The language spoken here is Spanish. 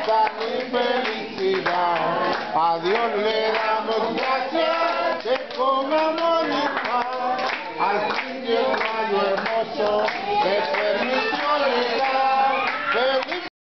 paz y felicidad. A Dios le damos gracias que con amor y paz al fin llegó el rayo hermoso.